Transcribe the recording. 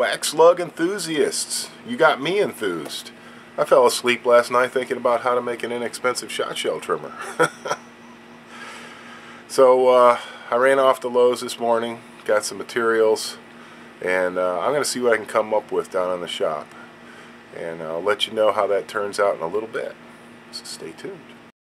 Wax slug enthusiasts, you got me enthused. I fell asleep last night thinking about how to make an inexpensive shot shell trimmer. So I ran off to Lowe's this morning, got some materials, and I'm going to see what I can come up with down in the shop. And I'll let you know how that turns out in a little bit. So stay tuned.